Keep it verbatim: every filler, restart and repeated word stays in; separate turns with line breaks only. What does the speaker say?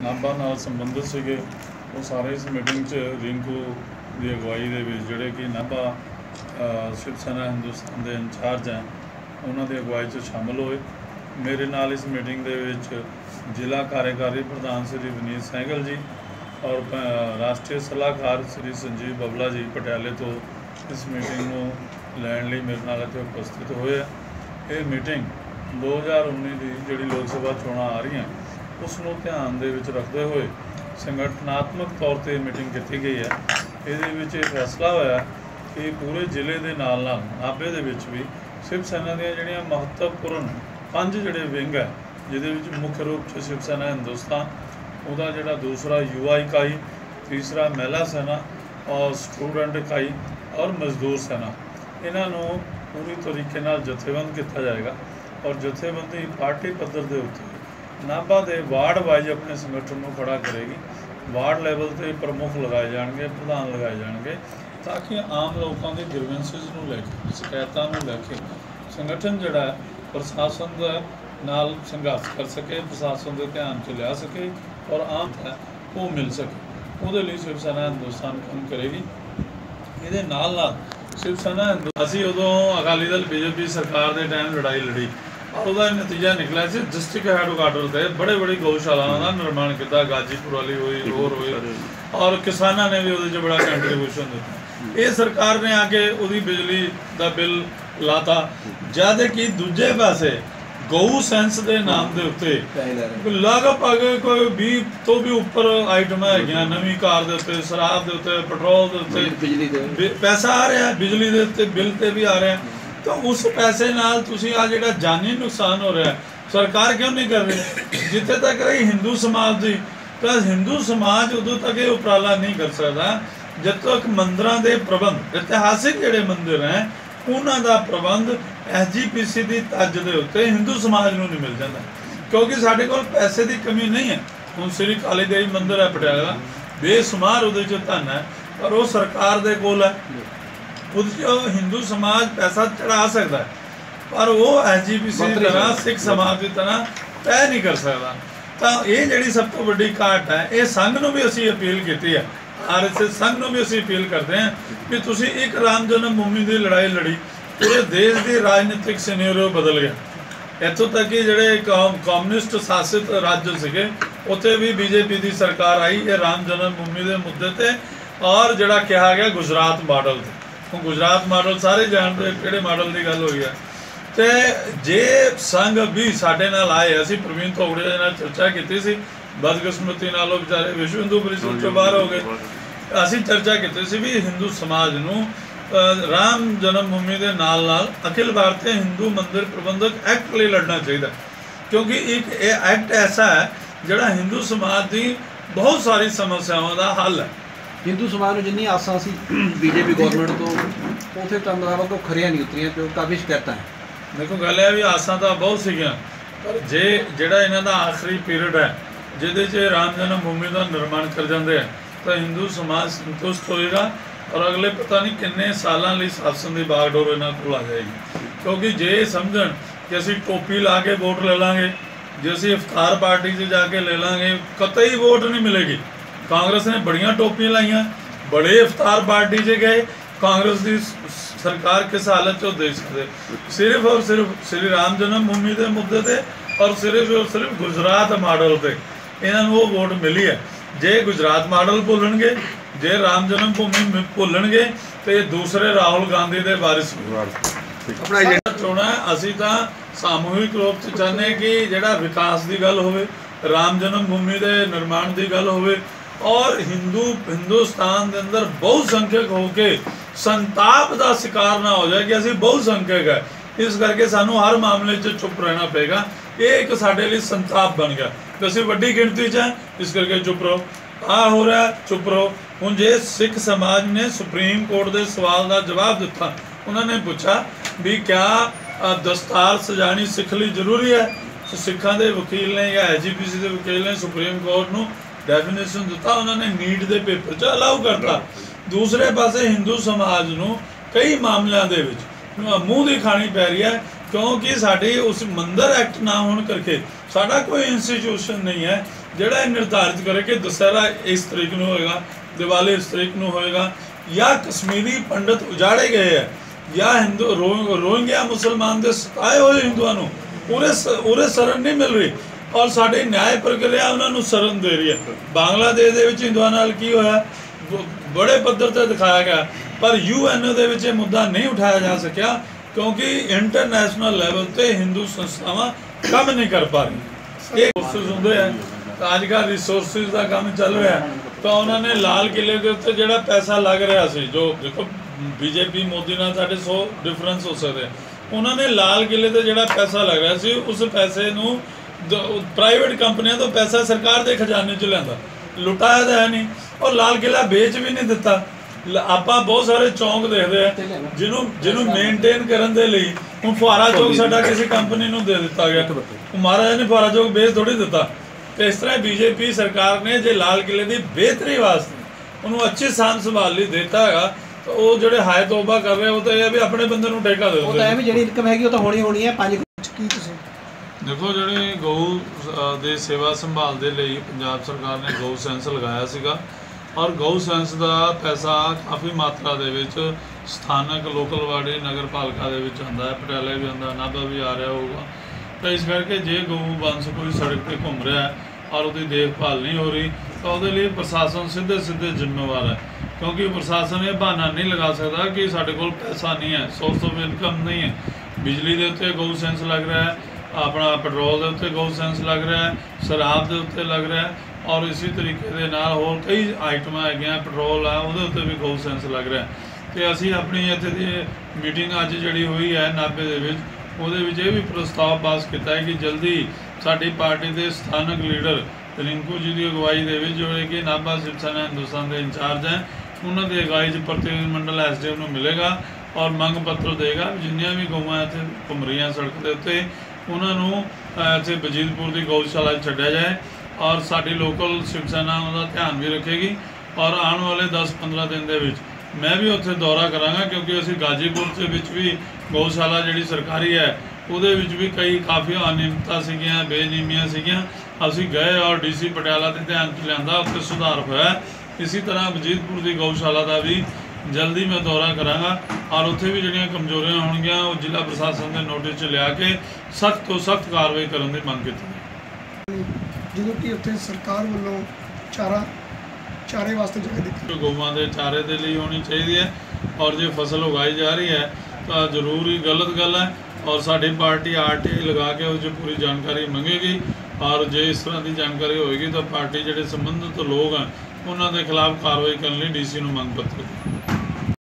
नाभा नाल संबंधित सीगे वो सारे इस मीटिंग च रिंकू की अगवाई दे विच जिहड़े कि नाभा शिव सेना हिंदुस्तान के इंचार्ज हैं उन्हों की अगवाई च शामिल होए। मेरे नाल इस मीटिंग दे विच जिला कार्यकारी प्रधान श्री विनीत सहगल जी और राष्ट्रीय सलाहकार श्री संजीव बबला जी पटियाले तो इस मीटिंग नूं लैण लई मेरे नाल इत्थे उपस्थित होए। ये मीटिंग दो हज़ार उन्नीस की जिहड़ी लोक सभा चोणां आ रही उसनूं ध्यान दे विच रखते हुए संगठनात्मक तौर पर मीटिंग की गई है। ये फैसला होया कि पूरे जिले के नाल नाल नाभे दे विच भी शिव सेना दी जिहड़ियां महत्वपूर्ण पंज जिहड़े विंग है जिहदे विच मुख्य रूप से शिव सेना हिंदुस्तान उहदा जिहड़ा दूसरा युवा इकाई, तीसरा महिला सेना और स्टूडेंट इकाई और मजदूर सेना, इन्हां नूं पूरी तरीके नाल जथेबंद किया जाएगा और जथेबंदी पार्टी पद्धर के उत्ते नाभा के वार्ड वाइज अपने संगठन को खड़ा करेगी। वार्ड लैवल पर प्रमुख लगाए जाएंगे, प्रधान लगाए जाएंगे ताकि आम लोगों के ग्रीवेंसिस को लैके शिकायतों को लैके संगठन जोड़ा प्रशासन नाल संघर्ष कर सके, प्रशासन के ध्यान च लिया सके और आम है वो मिल सके। वो शिव सेना हिंदुस्तान काम करेगी। ये नाल नाल शिव सेना असी उदों अकाली दल बीजेपी सरकार के टाइम लड़ाई लड़ी और वह नतीजा निकला से डिस्ट्रिक्ट हैडक्वार्टर से बड़े बड़ी गौशालाओं का निर्माण किया, गाजीपुर वाली हुई और हुई और किसानों ने भी वो बड़ा कंट्रीब्यूशन दिता। ये सरकार ने आके उदी बिजली का बिल लाता जद कि दूजे पासे गऊ सेंस के नाम के उत्ते लगभग कोई भी तो भी उपर आइटम है नवी कार के उत्ते, शराब के उत्ते, पेट्रोल के उत्ते पैसा आ रहा है, बिजली के उत्ते बिल ते भी आ रहा है। तो उस पैसे नाल तुसी आ जिहड़ा जानी नुकसान हो रहा है सरकार क्यों नहीं कर रही? जिथे तक रही हिंदू समाज की तो हिंदू समाज उदों तक ये उपराला नहीं कर सकता जब तक मंदिरों के प्रबंध इतिहासिक जिहड़े मंदिर हैं उन्हों का प्रबंध एस जी पी सी की तज के उत्ते हिंदू समाज को नहीं मिल जाता, क्योंकि साढ़े को पैसे की कमी नहीं है। हुण श्री काली देवी मंदिर है पटियाला का बेशुमार उहदे च धन है पर वो सरकार दे कोल है, उस हिंदू समाज पैसा चढ़ा सकता है पर वो एस जी पी सी की तरह सिख समाज की तरह तय नहीं कर सकता। तो ये जी सब तो बड़ी घाट है। ये संघ को भी असी अपील की है, आर एस एस संघ को भी असी अपील करते हैं कि तुसी एक राम जन्म भूमि की लड़ाई लड़ी, पूरे देश की राजनीतिक सिनेरियो बदल गया। इतों तक कि जोड़े कम्यूनिस्ट शासित राज्य से उत्थे भी बीजेपी की सरकार आई ये राम जन्म भूमि के मुद्दे ते और जोड़ा कहा गया गुजरात मॉडल से। गुजरात मॉडल सारे जानते किहड़े मॉडल की गल हुई है। तो जे संघ भी साडे नाल आए, असीं प्रवीण तोगड़े नाल चर्चा की सी, बदकिस्मती नालों बेचारे विश्व हिंदू परिषद चों बाहर हो गए। असीं चर्चा की सी भी हिंदू समाज नूं राम जन्मभूमि के नाल नाल अखिल भारतीय हिंदू मंदिर प्रबंधक एक्ट लिए लड़ना चाहिए, क्योंकि एक ये एक्ट ऐसा है जिहड़ा हिंदू समाज की बहुत सारी समस्याओं का हल है।
हिंदू समाज में जिन्नी आसां सी बीजेपी गौरमेंट तो उसे तंदावा को खरिया नहीं उतरियां, तो काफ़ी शिकायत है।
देखो गल है भी आसां तो बहुत सीगियां पर जे जिहड़ा इन्हां दा आखिरी पीरियड है जिहदे च राम जन्म भूमि का निर्माण कर जाते हैं तो हिंदू समाज संतुष्ट होएगा और अगले पता नहीं किन्ने सालों लिए शासन की बागडोर इन्हां कोल आ जाएगी। क्योंकि जे समझण कि असीं टोपी ला के वोट ले लांगे, जे असीं इफ्तार पार्टी से जाके ले लांगे, कतई वोट नहीं मिलेगी। कांग्रेस ने बड़ियां टोपियां लाइया, बड़े इफ्तार पार्टी से गए, कांग्रेस की सरकार किस हालत चो देख सकते सिर्फ और सिर्फ श्री राम जन्मभूमि के मुद्दे ते और सिर्फ और सिर्फ गुजरात मॉडल से इन्होंने वो वोट मिली है। जे गुजरात मॉडल भुलणगे, जे राम जन्मभूमि भुलणगे तो ये दूसरे राहुल गांधी के वारिस अपना चोणा है। असी तो सामूहिक रूप से चाहते कि जिहड़ा विकास की गल होवे, राम जन्मभूमि के निर्माण की गल होवे और हिंदू हिंदुस्तान के अंदर बहुसंख्यक होके संताप का शिकार ना हो जाए कि असी बहुसंख्यक है, इस करके सानू हर मामले च चुप रहना पेगा। ये एक साडे लिए संताप बन गया कि असी वड्डी गिणती च हैं, इस करके चुप रहो, आ हो रहा है चुप रहो। हुण जे सिख समाज ने सुप्रीम कोर्ट के सवाल का जवाब दिता, उन्होंने पूछा भी क्या दस्तार सजानी सिख लिए जरूरी है? सिखों के वकील ने या एस जी पी सी के वकील ने सुप्रीम कोर्ट को डेफिनेशन दिता, उन्होंने नीट के पेपर च अलाउ करता। दूसरे पासे हिंदू समाज को कई मामलों के मूँह की खानी पै रही है क्योंकि साड़ी उस मंदिर एक्ट ना होने करके साडा कोई इंस्टीट्यूशन नहीं है ਜਿਹੜਾ ਇਹ ਨਿਰਧਾਰਿਤ ਕਰੇ ਕਿ ਦੁਸਹਿਰਾ ਇਸ ਤਰੀਕ ਨੂੰ ਹੋਏਗਾ, ਦੀਵਾਲੀ ਇਸ ਤਰੀਕ ਨੂੰ ਹੋਏਗਾ, ਜਾਂ ਕਸ਼ਮੀਰੀ ਪੰਡਤ ਉਜਾੜੇ ਗਏ ਹੈ, ਜਾਂ ਹਿੰਦੂ ਰੋ ਰੋਹਿੰਗਿਆ ਮੁਸਲਮਾਨ ਦੇ ਸਤਾਏ ਹੋਏ ਹਿੰਦੂਆਂ ਨੂੰ ਉਰੇ ਉਰੇ ਸ਼ਰਨ ਨਹੀਂ ਮਿਲ ਰਹੀ ਔਰ ਸਾਡੀ ਨਿਆਂ ਪ੍ਰਕਿਰਿਆ ਉਹਨਾਂ ਨੂੰ ਸ਼ਰਨ ਦੇ ਰਹੀ ਹੈ। ਬੰਗਲਾਦੇਸ਼ ਦੇ ਵਿੱਚ ਹਿੰਦੂਆਂ ਨਾਲ ਕੀ ਹੋਇਆ ਬੜੇ ਪੱਧਰ ਤੇ ਦਿਖਾਇਆ ਗਿਆ, ਪਰ ਯੂ ਐਨ ਓ ਦੇ ਵਿੱਚ ਇਹ ਮੁੱਦਾ ਨਹੀਂ ਉਠਾਇਆ ਜਾ ਸਕਿਆ ਕਿਉਂਕਿ ਇੰਟਰਨੈਸ਼ਨਲ ਲੈਵਲ ਤੇ ਹਿੰਦੂ ਸੰਸਥਾਵਾਂ ਕੰਮ ਨਹੀਂ ਕਰ ਪਾ ਰਹੀ। ਇਹ ਕੋਸ਼ਿਸ਼ ਹੁੰਦੇ ਆ ਤਾਂ ਅੱਜ ਕੱਲ੍ਹ ਰਿਸੋਰਸਿਸ ਦਾ ਕੰਮ ਚੱਲ ਰਿਹਾ, ਤਾਂ ਉਹਨਾਂ ਨੇ ਲਾਲ ਕਿਲੇ ਦੇ ਉੱਤੇ ਜਿਹੜਾ ਪੈਸਾ ਲੱਗ ਰਿਹਾ ਸੀ, ਜੋ ਦੇਖੋ ਬੀਜੇਪੀ ਮੋਦੀ ਨਾਲ ਸਾਡੇ ਸੌ ਡਿਫਰੈਂਸ ਹੋ ਸਕਦੇ, ਉਹਨਾਂ ਨੇ ਲਾਲ ਕਿਲੇ ਤੇ ਜਿਹੜਾ ਪੈਸਾ ਲੱਗ ਰਿਹਾ ਸੀ ਉਸ ਪੈਸੇ ਨੂੰ ਪ੍ਰਾਈਵੇਟ ਕੰਪਨੀਆਂ ਤੋਂ ਪੈਸਾ ਸਰਕਾਰ ਦੇ ਖਜ਼ਾਨੇ 'ਚ ਲਿਆਂਦਾ, ਲੁਟਾਇਆ ਤਾਂ ਹੈ ਨਹੀਂ ਔਰ ਲਾਲ ਕਿਲਾ ਵੇਚ ਵੀ ਨਹੀਂ ਦਿੱਤਾ। ਆਪਾਂ ਬਹੁਤ ਸਾਰੇ ਚੌਂਕ ਦੇਖਦੇ ਆ ਜਿਹਨੂੰ ਜਿਹਨੂੰ ਮੇਨਟੇਨ ਕਰਨ ਦੇ ਲਈ ਹੁਣ ਫੁਆਰਾ ਚੌਕ ਸਾਡਾ ਕਿਸੇ ਕੰਪਨੀ ਨੂੰ ਦੇ ਦਿੱਤਾ ਗਿਆ, ਮਹਾਰਾਜਾ ਨੇ ਫੁਆਰਾ ਚੌਕ ਵੇਚ ਥੋੜੀ ਦਿੱਤਾ। ਤੇ ਇਸ ਤਰ੍ਹਾਂ ਬੀਜੇਪੀ ਸਰਕਾਰ ਨੇ ਜੇ ਲਾਲ ਕਿਲੇ ਦੀ ਬਿਹਤਰੀ ਵਾਸਤੇ ਉਹਨੂੰ ਅੱਛੀ ਸਾਂਭ ਸੰਭਾਲ ਲਈ ਦਿੱਤਾ ਹੈਗਾ, ਤਾਂ ਉਹ ਜਿਹੜੇ ਹਾਇ ਤੋਬਾ ਕਰ ਰਹੇ ਉਹ ਤਾਂ ਇਹ ਵੀ ਆਪਣੇ ਬੰਦੇ ਨੂੰ ਠੇਕਾ ਦੇ ਦਿੰਦੇ।
ਉਹ ਤਾਂ ਇਹ ਵੀ ਜਿਹੜੀ ਇਨਕਮ ਹੈਗੀ ਉਹ ਤਾਂ ਹੋਣੀ ਹੋਣੀ ਹੈ। ਪੰਜ ਕੀ ਤੁਸੀਂ
ਦੇਖੋ ਜਿਹੜੇ ਗਊ ਦੇ ਸੇਵਾ ਸੰਭਾਲ ਦੇ ਲਈ ਪੰਜਾਬ ਸਰਕਾਰ ਨੇ ਗਊ ਸੈਂਸ ਲਗਾਇਆ ਸੀਗਾ ਔਰ ਗਊ ਸੈਂਸ ਦਾ ਪੈਸਾ ਕਾਫੀ ਮਾਤਰਾ ਦੇ ਵਿੱਚ ਸਥਾਨਕ ਲੋਕਲ ਬਾਡੀ ਨਗਰ ਪਾਲਿਕਾ ਦੇ ਵਿੱਚ ਆਉਂਦਾ ਹੈ, ਪਟਿਆਲੇ ਵੀ ਆਉਂਦਾ, ਨਾਭਾ ਵੀ ਆ ਰਿਹਾ ਹੋਊਗਾ। ਤਾਂ ਇਸ ਕਰਕੇ ਜੇ ਗਊ ਬੰਸ ਕੋਈ ਸੜਕ 'ਤੇ ਘੁੰਮ ਰਿਹਾ ਹੈ ਔਰ ਉਹਦੀ ਦੇਖਭਾਲ ਨਹੀਂ ਹੋ ਰਹੀ ਤਾਂ ਉਹਦੇ ਲਈ ਪ੍ਰਸ਼ਾਸਨ ਸਿੱਧੇ ਸਿੱਧੇ ਜ਼ਿੰਮੇਵਾਰ ਹੈ, ਕਿਉਂਕਿ ਪ੍ਰਸ਼ਾਸਨ ਇਹ ਬਹਾਨਾ ਨਹੀਂ ਲਗਾ ਸਕਦਾ ਕਿ ਸਾਡੇ ਕੋਲ ਪੈਸਾ ਨਹੀਂ ਹੈ, ਸੋਰਸ ਆਫ ਇਨਕਮ ਨਹੀਂ ਹੈ। ਬਿਜਲੀ ਦੇ ਉੱਤੇ ਗਊ ਸੈਂਸ ਲੱਗ ਰਿਹਾ ਹੈ, ਆਪਣਾ ਪੈਟਰੋਲ ਦੇ ਉੱਤੇ ਗਊ ਸੈਂਸ ਲੱਗ ਰਿਹਾ ਹੈ, ਸ਼ਰਾਬ ਦੇ ਉੱਤੇ ਲੱਗ ਰਿਹਾ ਹੈ ਔਰ ਇਸੇ ਤਰੀਕੇ ਦੇ ਨਾਲ ਹੋਰ ਕਈ ਆਈਟਮਾਂ ਹੈਗੀਆਂ, ਪੈਟਰੋਲ ਆ ਉਹਦੇ ਉੱਤੇ ਵੀ ਗਊ ਸੈਂਸ ਲੱਗ ਰਿਹਾ। ਅਤੇ ਅਸੀਂ ਆਪਣੀ ਇੱਥੇ ਦੀ ਮੀਟਿੰਗ ਅੱਜ ਜਿਹੜੀ ਹੋਈ ਹੈ ਨਾਭੇ ਦੇ ਵਿੱਚ, ਉਹਦੇ ਵਿੱਚ ਇਹ ਵੀ ਪ੍ਰਸਤਾਵ ਪਾਸ ਕੀਤਾ ਹੈ ਕਿ ਜਲਦੀ ਸਾਡੀ ਪਾਰਟੀ ਦੇ ਸਥਾਨਕ ਲੀਡਰ ਰਿੰਕੂ ਜੀ ਦੀ ਅਗਵਾਈ ਦੇ ਵਿੱਚ ਜਿਹੜੇ ਕਿ ਨਾਭਾ ਸ਼ਿਵ ਸੈਨਾ ਹਿੰਦੁਸਤਾਨ ਦੇ ਇੰਚਾਰਜ ਹੈ, ਉਹਨਾਂ ਦੀ ਅਗਵਾਈ 'ਚ ਪ੍ਰਤੀਨਿਧ ਮੰਡਲ ਐਸ ਡੀ ਐਮ ਨੂੰ ਮਿਲੇਗਾ ਔਰ ਮੰਗ ਪੱਤਰ ਦੇਗਾ ਜਿੰਨੀਆਂ ਵੀ ਗਊਆਂ ਇੱਥੇ ਘੁੰਮ ਰਹੀਆਂ ਸੜਕ ਦੇ ਉੱਤੇ ਉਹਨਾਂ ਨੂੰ ਇੱਥੇ ਬਜੀਤਪੁਰ ਦੀ ਗਊਸ਼ਾਲਾ 'ਚ ਛੱਡਿਆ ਜਾਏ ਔਰ ਸਾਡੀ ਲੋਕਲ ਸ਼ਿਵ ਸੈਨਾ ਉਹਦਾ ਧਿਆਨ ਵੀ ਰੱਖੇਗੀ। ਔਰ ਆਉਣ ਵਾਲੇ ਦਸ ਪੰਦਰਾਂ ਦਿਨ ਦੇ ਵਿੱਚ ਮੈਂ ਵੀ ਉੱਥੇ ਦੌਰਾ ਕਰਾਂਗਾ ਕਿਉਂਕਿ ਅਸੀਂ ਗਾਜੀਪੁਰ ਦੇ ਵਿੱਚ ਵੀ ਗਊਸ਼ਾਲਾ ਜਿਹੜੀ ਸਰਕਾਰੀ ਹੈ ਉਹਦੇ ਵਿੱਚ ਵੀ ਕਈ ਕਾਫੀ ਅਨਿਯਮਤਾ ਸੀਗੀਆਂ, ਬੇਨਿਯਮੀਆਂ ਸੀਗੀਆਂ, ਅਸੀਂ ਗਏ ਔਰ ਡੀ ਸੀ ਪਟਿਆਲਾ ਦੇ ਧਿਆਨ 'ਚ ਲਿਆਂਦਾ, ਉੱਥੇ ਸੁਧਾਰ ਹੋਇਆ। ਇਸੇ ਤਰ੍ਹਾਂ ਬਜੀਤਪੁਰ ਦੀ ਗਊਸ਼ਾਲਾ ਦਾ ਵੀ ਜਲਦੀ ਮੈਂ ਦੌਰਾ ਕਰਾਂਗਾ ਔਰ ਉੱਥੇ ਵੀ ਜਿਹੜੀਆਂ ਕਮਜ਼ੋਰੀਆਂ ਹੋਣਗੀਆਂ ਉਹ ਜ਼ਿਲ੍ਹਾ ਪ੍ਰਸ਼ਾਸਨ ਦੇ ਨੋਟਿਸ 'ਚ ਲਿਆ ਕੇ ਸਖਤ ਤੋਂ ਸਖਤ ਕਾਰਵਾਈ ਕਰਨ ਦੀ ਮੰਗ ਕੀਤੀ।
ਜਦੋਂ ਕਿ ਉੱਥੇ ਸਰਕਾਰ ਵੱਲੋਂ ਚਾਰਾ ਚਾਰੇ ਵਾਸਤੇ ਜਗ੍ਹਾ ਦਿੱਤੀ,
ਗਊਆਂ ਦੇ ਚਾਰੇ ਦੇ ਲਈ ਹੋਣੀ ਚਾਹੀਦੀ ਹੈ ਔਰ ਜੇ ਫਸਲ ਉਗਾਈ ਜਾ ਰਹੀ ਹੈ ਤਾਂ ਜ਼ਰੂਰ ਹੀ ਗਲਤ ਗੱਲ ਹੈ ਔਰ ਸਾਡੀ ਪਾਰਟੀ ਆਰ ਟੀ ਆਈ ਲਗਾ ਕੇ ਉਸ 'ਚ ਪੂਰੀ ਜਾਣਕਾਰੀ ਮੰਗੇਗੀ ਔਰ ਜੇ ਇਸ ਤਰ੍ਹਾਂ ਦੀ ਜਾਣਕਾਰੀ ਹੋਏਗੀ ਤਾਂ ਪਾਰਟੀ ਜਿਹੜੇ ਸੰਬੰਧਿਤ ਲੋਕ ਹਨ ਉਹਨਾਂ ਦੇ ਖਿਲਾਫ ਕਾਰਵਾਈ ਕਰਨ ਲਈ ਡੀ ਸੀ ਨੂੰ ਮੰਗ ਪੱਤਰ